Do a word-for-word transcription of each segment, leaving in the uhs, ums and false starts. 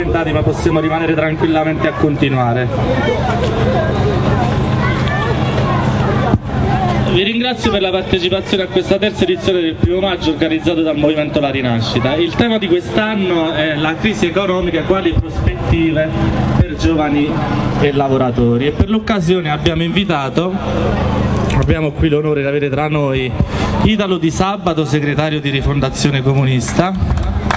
ma possiamo rimanere tranquillamente a continuare. Vi ringrazio per la partecipazione a questa terza edizione del primo maggio organizzato dal Movimento La Rinascita. Il tema di quest'anno è la crisi economica, quali prospettive per giovani e lavoratori, e per l'occasione abbiamo invitato, abbiamo qui l'onore di avere tra noi Italo Di Sabato, segretario di Rifondazione Comunista,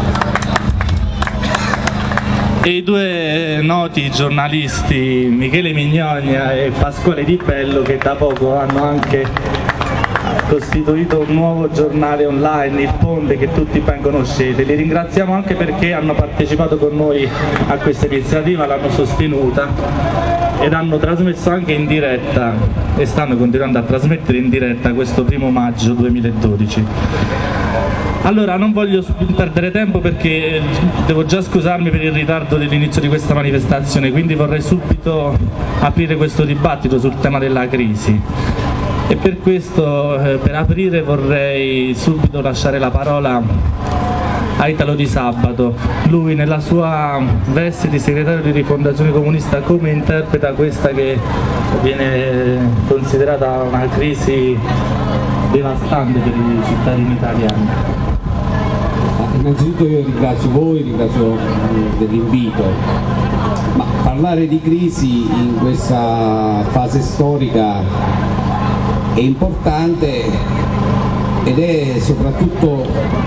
e i due noti giornalisti Michele Mignogna e Pasquale Di Bello, che da poco hanno anche costituito un nuovo giornale online, Il Ponte, che tutti ben conoscete. Li ringraziamo anche perché hanno partecipato con noi a questa iniziativa, l'hanno sostenuta ed hanno trasmesso anche in diretta e stanno continuando a trasmettere in diretta questo primo maggio duemiladodici. Allora, non voglio perdere tempo perché devo già scusarmi per il ritardo dell'inizio di questa manifestazione, quindi vorrei subito aprire questo dibattito sul tema della crisi. E per questo, eh, per aprire, vorrei subito lasciare la parola a Italo Di Sabato. Lui, nella sua veste di segretario di Rifondazione Comunista, come interpreta questa che viene considerata una crisi devastante per i cittadini italiani? Innanzitutto io ringrazio voi, ringrazio dell'invito, ma parlare di crisi in questa fase storica è importante ed è soprattutto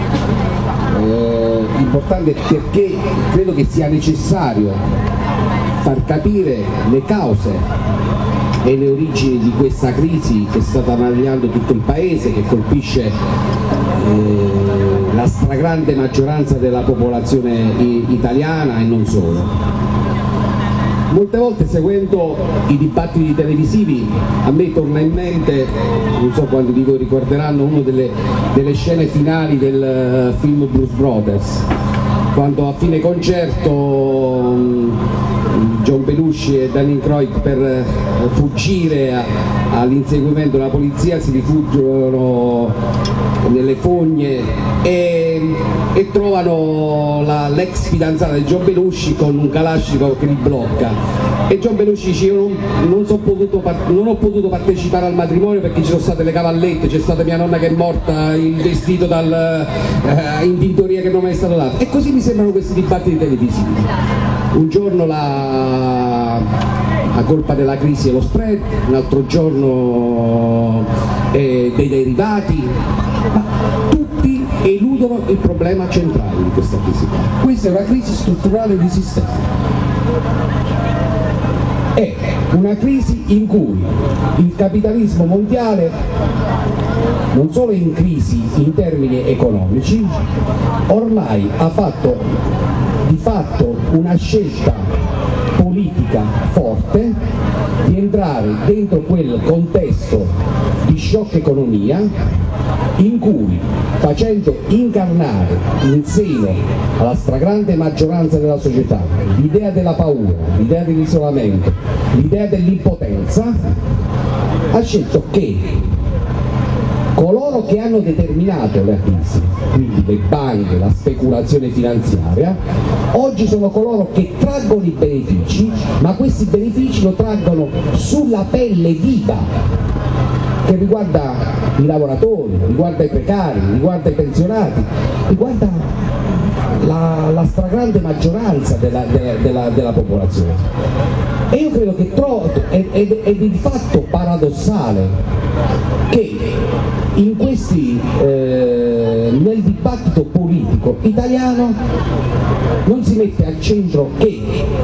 eh, importante perché credo che sia necessario far capire le cause e le origini di questa crisi che sta travagliando tutto il paese, che colpisce eh, la stragrande maggioranza della popolazione italiana e non solo. Molte volte, seguendo i dibattiti televisivi, a me torna in mente, non so quanti di voi ricorderanno, una delle, delle scene finali del film Blues Brothers, quando a fine concerto John Belushi e Danny Croyd, per fuggire all'inseguimento della polizia, si rifugiano nelle fogne e, e trovano l'ex fidanzata di John Belushi con un Kalashnikov che li blocca, e John Belushi dice: io non, non, so potuto, non ho potuto partecipare al matrimonio perché ci sono state le cavallette, c'è stata mia nonna che è morta, il vestito dal, eh, in tintoria che non mi è stato dato. E così mi sembrano questi dibattiti televisivi. Un giorno la, la colpa della crisi è lo spread, un altro giorno è dei derivati, ma tutti eludono il problema centrale di questa crisi. Questa è una crisi strutturale di sistema. È una crisi in cui il capitalismo mondiale non solo è in crisi in termini economici, ormai ha fatto di fatto una scelta politica forte di entrare dentro quel contesto di shock economia in cui, facendo incarnare in seno alla stragrande maggioranza della società l'idea della paura, l'idea dell'isolamento, l'idea dell'impotenza, ha scelto che coloro che hanno determinato la crisi, quindi le banche, la speculazione finanziaria, oggi sono coloro che traggono i benefici, ma questi benefici lo traggono sulla pelle viva, che riguarda i lavoratori, riguarda i precari, riguarda i pensionati, riguarda la, la stragrande maggioranza della, della, della, della popolazione. E io credo che tro- è, è, è di fatto paradossale che in questi, eh, nel dibattito politico italiano non si mette al centro che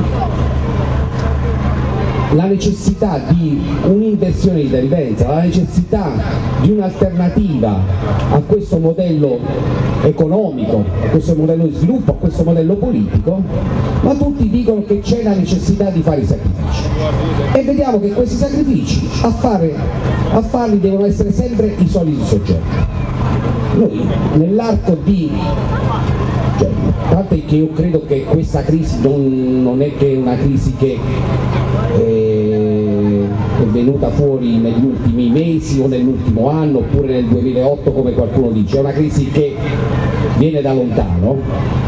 la necessità di un'inversione di tendenza, la necessità di un'alternativa a questo modello economico, a questo modello di sviluppo, a questo modello politico, ma tutti dicono che c'è la necessità di fare i sacrifici. E vediamo che questi sacrifici a, fare, a farli devono essere sempre i soliti soggetti. Noi nell'arco di... Cioè, tanto che io credo che questa crisi non, non è che una crisi che è venuta fuori negli ultimi mesi o nell'ultimo anno oppure nel duemilaotto come qualcuno dice, è una crisi che viene da lontano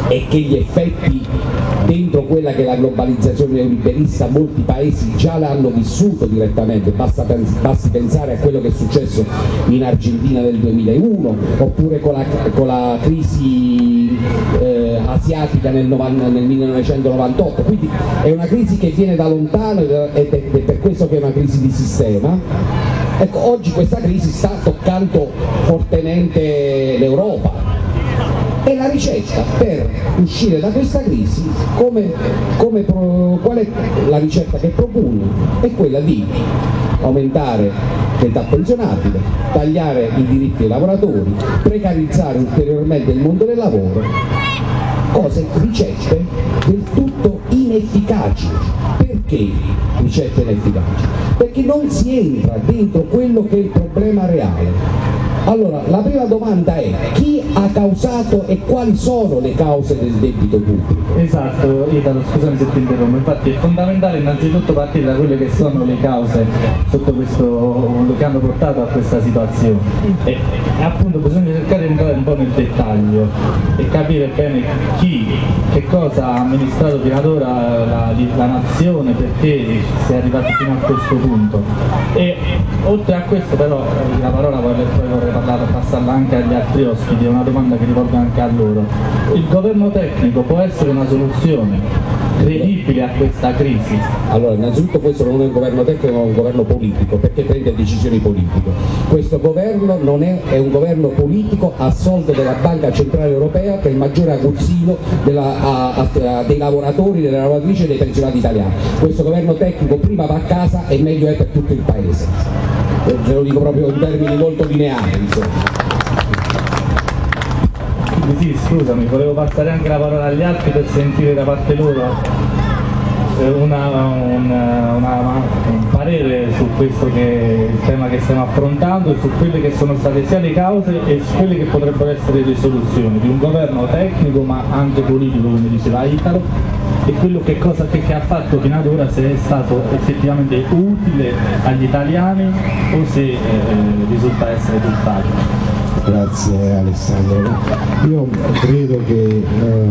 e che gli effetti dentro quella che è la globalizzazione neoliberista molti paesi già l'hanno vissuto direttamente, basta pens basti pensare a quello che è successo in Argentina nel duemilauno, oppure con la, con la crisi eh, asiatica nel, nel millenovecentonovantotto, quindi è una crisi che viene da lontano ed è, ed è per questo che è una crisi di sistema. Ecco, oggi questa crisi sta toccando fortemente l'Europa. E la ricetta per uscire da questa crisi, come, come pro, qual è la ricetta che propugno? È quella di aumentare l'età pensionabile, tagliare i diritti ai lavoratori, precarizzare ulteriormente il mondo del lavoro, cose, ricette del tutto inefficaci. Perché ricette inefficaci? Perché non si entra dentro quello che è il problema reale. Allora, la prima domanda è: chi ha causato e quali sono le cause del debito pubblico? Esatto, Italo, scusami se ti interrompo, infatti è fondamentale innanzitutto partire da quelle che sono le cause sotto questo, che hanno portato a questa situazione e, e appunto bisogna cercare di entrare un po' nel dettaglio e capire bene chi, che cosa ha amministrato fino ad ora la, la nazione, perché si è arrivati fino a questo punto. E oltre a questo però la parola vorrei, vorrei parlare, passarla anche agli altri ospiti, è una domanda che rivolgo anche a loro. Il governo tecnico può essere una soluzione credibile a questa crisi? Allora, innanzitutto questo non è un governo tecnico, ma un governo politico, perché prende decisioni politiche. Questo governo non è, è un governo politico a soldo della Banca Centrale Europea, che è il maggiore aguzzino della, a, a, dei lavoratori, delle lavoratrici e dei pensionati italiani. Questo governo tecnico prima va a casa e meglio è per tutto il paese. Ve lo dico proprio in termini molto lineari, insomma. Sì, scusami, volevo passare anche la parola agli altri per sentire da parte loro una, una, una, un parere su questo che il tema che stiamo affrontando e su quelle che sono state sia le cause e su quelle che potrebbero essere le soluzioni di un governo tecnico ma anche politico, come diceva Italo, e quello che, cosa, che, che ha fatto fino ad ora, se è stato effettivamente utile agli italiani o se eh, risulta essere tutt'altro. Grazie Alessandro. Io credo che eh,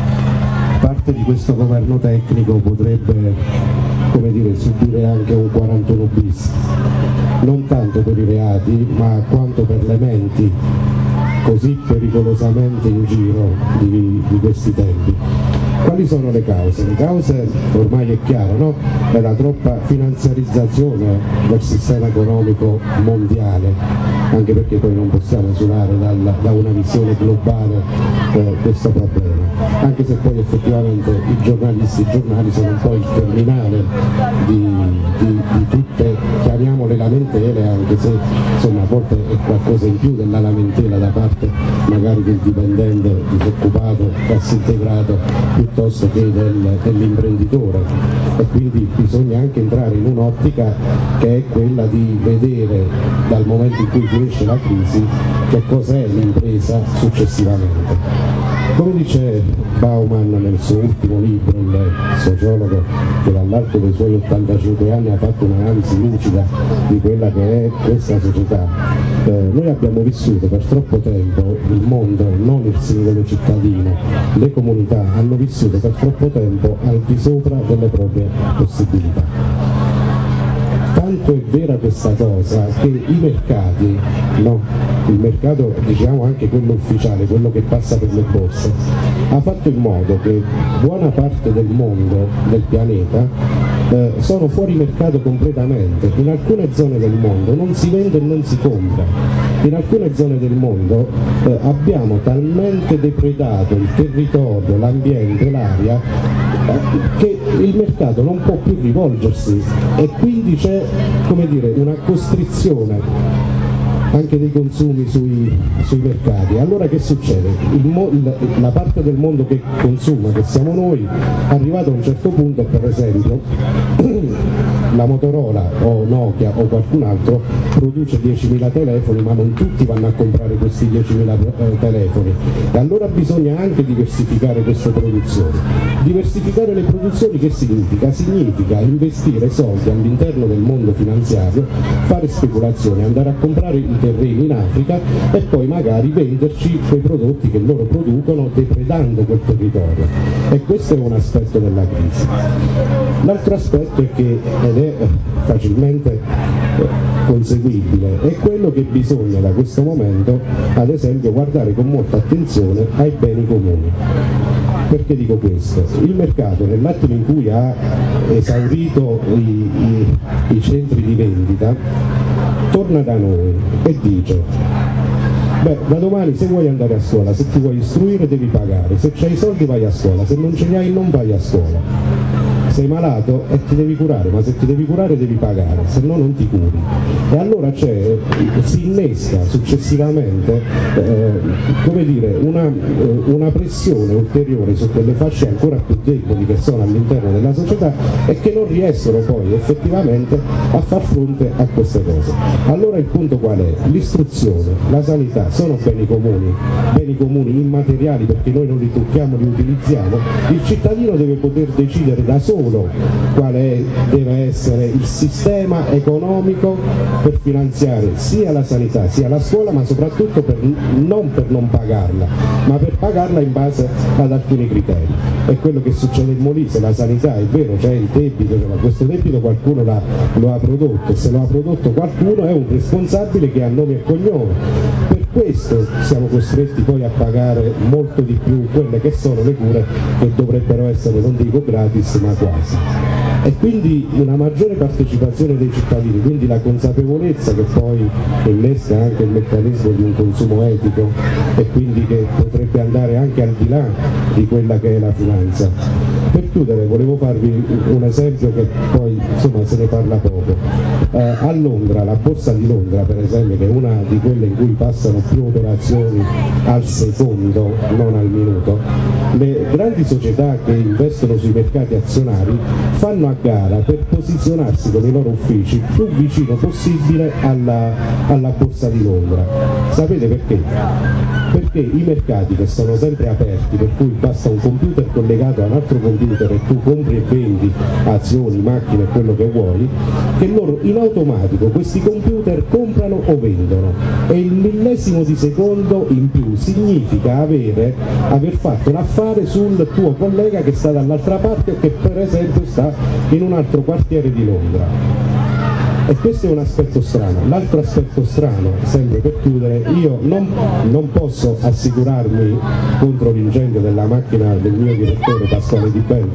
parte di questo governo tecnico potrebbe, come dire, subire anche un quarantuno bis, non tanto per i reati ma quanto per le menti così pericolosamente in giro di, di questi tempi. Quali sono le cause? Le cause ormai è chiaro, no? È la troppa finanziarizzazione del sistema economico mondiale, anche perché poi non possiamo esulare dal, da una visione globale eh, questo problema, anche se poi effettivamente i giornalisti, i giornali sono un po' il terminale di, di, di tutte, chiamiamole lamentele, anche se insomma a volte è qualcosa in più della lamentela da parte magari del dipendente disoccupato, cassa integrato, piuttosto che del, dell'imprenditore, e quindi bisogna anche entrare in un'ottica che è quella di vedere dal momento in cui finisce la crisi che cos'è l'impresa successivamente. Come dice Bauman nel suo ultimo libro, il sociologo che dall'alto dei suoi ottantacinque anni ha fatto un'analisi lucida di quella che è questa società, eh, noi abbiamo vissuto per troppo tempo, il mondo, non il singolo cittadino, le comunità hanno vissuto per troppo tempo al di sopra delle proprie possibilità. Tanto è vera questa cosa che i mercati, no, il mercato diciamo anche quello ufficiale, quello che passa per le borse, ha fatto in modo che buona parte del mondo, del pianeta, eh, sono fuori mercato completamente. In alcune zone del mondo non si vende e non si compra, in alcune zone del mondo eh, abbiamo talmente depredato il territorio, l'ambiente, l'aria, che il mercato non può più rivolgersi e quindi c'è, come dire, una costrizione anche dei consumi sui, sui mercati. Allora che succede? Il mo, il, la parte del mondo che consuma, che siamo noi, arrivato a un certo punto, per esempio la Motorola o Nokia o qualcun altro produce diecimila telefoni, ma non tutti vanno a comprare questi diecimila eh, telefoni, e allora bisogna anche diversificare queste produzioni. Diversificare le produzioni che significa? Significa investire soldi all'interno del mondo finanziario, fare speculazioni, andare a comprare i terreni in Africa e poi magari venderci quei prodotti che loro producono depredando quel territorio, e questo è un aspetto della crisi. L'altro aspetto è che, ed è facilmente conseguibile, è quello che bisogna da questo momento ad esempio guardare con molta attenzione ai beni comuni. Perché dico questo? Il mercato nell'attimo in cui ha esaurito i, i, i centri di vendita torna da noi e dice: beh, da domani se vuoi andare a scuola, se ti vuoi istruire devi pagare, se c'hai i soldi vai a scuola, se non ce li hai non vai a scuola. Sei malato e ti devi curare, ma se ti devi curare devi pagare, se no non ti curi. E allora c'è, si innesca successivamente eh, come dire, una, eh, una pressione ulteriore su quelle fasce ancora più deboli che sono all'interno della società e che non riescono poi effettivamente a far fronte a queste cose. Allora il punto qual è? L'istruzione, la sanità sono beni comuni, beni comuni immateriali perché noi non li tocchiamo, li utilizziamo. Il cittadino deve poter decidere da solo quale deve essere il sistema economico per finanziare sia la sanità sia la scuola, ma soprattutto per, non per non pagarla, ma per pagarla in base ad alcuni criteri. È quello che succede in Molise, la sanità è vero, c'è il debito, ma questo debito qualcuno l'ha, lo ha prodotto, e se lo ha prodotto qualcuno è un responsabile che ha nome e cognome. Per questo siamo costretti poi a pagare molto di più quelle che sono le cure che dovrebbero essere, non dico gratis, ma quasi. E quindi una maggiore partecipazione dei cittadini, quindi la consapevolezza che poi innesca anche il meccanismo di un consumo etico e quindi che potrebbe andare anche al di là di quella che è la finanza. Per chiudere volevo farvi un esempio che poi insomma se ne parla poco. Eh, a Londra, la borsa di Londra per esempio, che è una di quelle in cui passano più operazioni al secondo, non al minuto, le grandi società che investono sui mercati azionari fanno a gara per posizionarsi con i loro uffici più vicino possibile alla, alla borsa di Londra. Sapete perché? Perché i mercati, che sono sempre aperti, per cui basta un computer collegato a un altro computer e tu compri e vendi azioni, macchine, quello che vuoi, che loro in automatico questi computer comprano o vendono, e il millesimo di secondo in più significa avere, aver fatto l'affare sul tuo collega che sta dall'altra parte o che per esempio sta in un altro quartiere di Londra. E questo è un aspetto strano. L'altro aspetto strano, sempre per chiudere, io non, non posso assicurarmi contro l'incendio della macchina del mio direttore Pasquale Di Bello,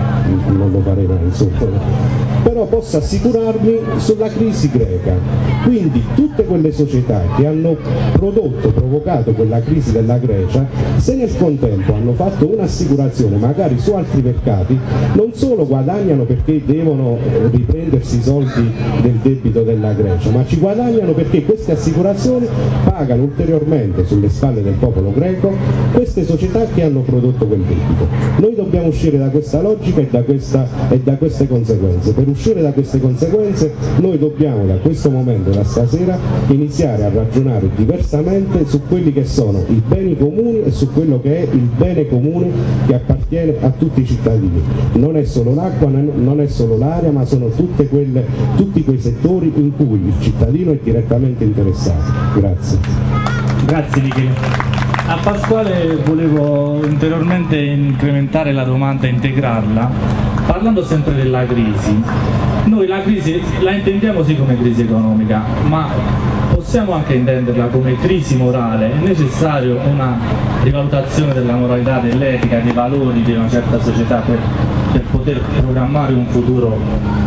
non lo farei mai insomma, però posso assicurarmi sulla crisi greca. Quindi tutte quelle società che hanno prodotto, provocato quella crisi della Grecia, se nel contempo hanno fatto un'assicurazione magari su altri mercati, non solo guadagnano perché devono riprendersi i soldi del debito della Grecia, ma ci guadagnano perché queste assicurazioni pagano ulteriormente sulle spalle del popolo greco queste società che hanno prodotto quel debito. Noi dobbiamo uscire da questa logica e da, questa, e da queste conseguenze. Per uscire da queste conseguenze noi dobbiamo da questo momento, da stasera, iniziare a ragionare diversamente su quelli che sono i beni comuni e su quello che è il bene comune che appartiene a tutti i cittadini. Non è solo l'acqua, non è solo l'aria, ma sono tutte quelle, tutti quei settori in cui il cittadino è direttamente interessato. Grazie. Grazie Michele. A Pasquale volevo ulteriormente incrementare la domanda e integrarla, parlando sempre della crisi. Noi la crisi la intendiamo sì come crisi economica, ma possiamo anche intenderla come crisi morale. È necessario una rivalutazione della moralità, dell'etica, dei valori di una certa società per, per poter programmare un futuro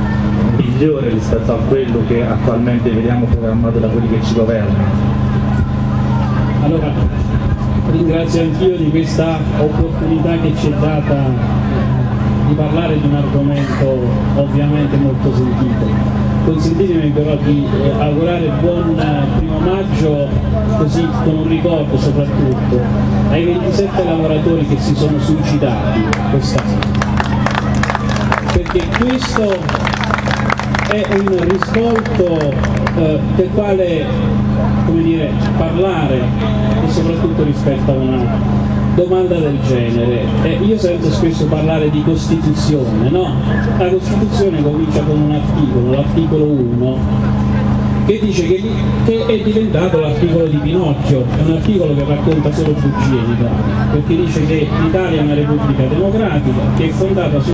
migliore rispetto a quello che attualmente vediamo programmato da quelli che ci governano. Allora, ringrazio anch'io di questa opportunità che ci è data di parlare di un argomento ovviamente molto sentito. Consentitemi però di eh, augurare buon primo maggio, così con un ricordo soprattutto ai ventisette lavoratori che si sono suicidati quest'anno, perché questo è un risvolto eh, del quale, come dire, parlare, e soprattutto rispetto a una domanda del genere. Eh, io sento spesso parlare di Costituzione, no? La Costituzione comincia con un articolo, l'articolo uno, che dice che, che è diventato l'articolo di Pinocchio, è un articolo che racconta solo bugie in Italia, perché dice che l'Italia è una repubblica democratica che è fondata su